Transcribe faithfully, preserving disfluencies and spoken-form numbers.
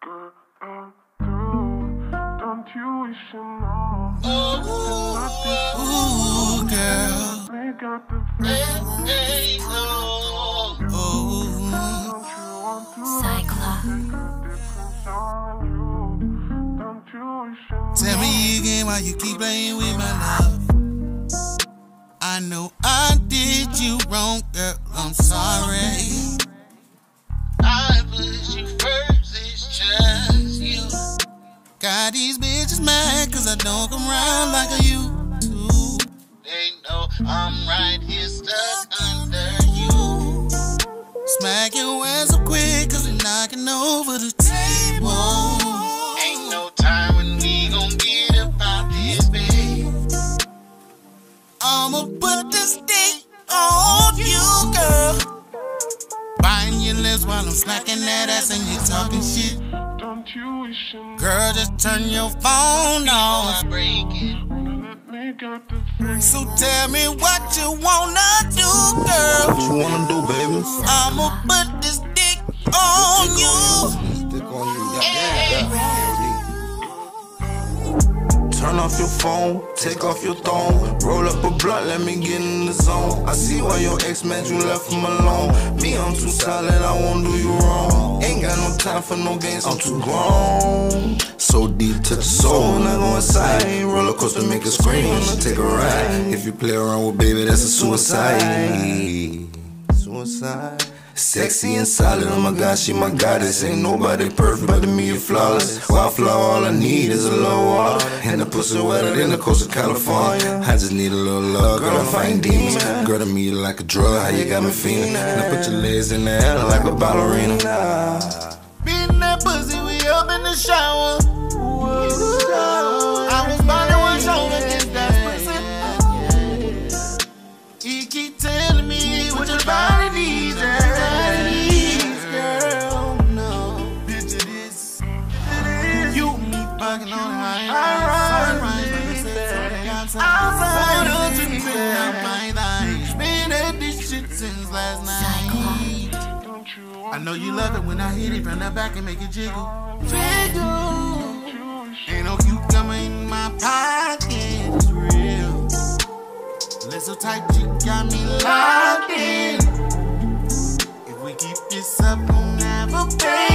Don't you wish you know? Ooh, girl. They got the feeling. Hey, oh. Don't you want to Cyclops. make a difference on you? Don't you wish you know? Tell me again why you keep playing with my love. I know I did you wrong, girl, I'm sorry. I put you first, it's just you. Got these bitches mad cause I don't come around like I used to. They know I'm right here stuck under you. Smack your ass so quick cause we knocking over the table. Ain't no time when we gon' get about this, babe. I'ma put this dick on you, girl. Biting your lips while I'm smacking that ass and you talking shit. Don't you wish you know? Girl, just turn your phone off. Break it. Let me get the feeling. So tell me what you wanna do, girl. What you wanna do, baby? I'ma put this dick on you. Dick on you. Yeah, yeah. Turn off your phone, take off your thong. Roll up a blunt, let me get in the zone. I see why your ex mad you left him alone. Me, I'm too solid, I won't do you wrong. Ain't got no time for no games, I'm too grown. So deep to the soul, when I go inside. Roller coaster make a scream, take a ride. If you play around with baby, that's a suicide. Suicide. Sexy and solid, oh my God, she my goddess. Ain't nobody perfect, but to me you're flawless. Wildflower, all I need is a little water. And the pussy wetter than the coast of California. I just need a little love, girl, I'm fighting demons. Girl, to me you like a drug, how you got me feeling. Now put your legs in the air like a ballerina. Beating that pussy, we up in the shower. I was bonding one shoulder against that pussy. He keep telling me what your body needs. Fucking on high outside of to me, my life. Been at this shit since last night. I know you love it when I hit it from the back and make it jiggle. Jiggle. Ain't no cucumber in my pocket. It's real. Little tight, you got me locked in. If we keep this up, we'll never pay.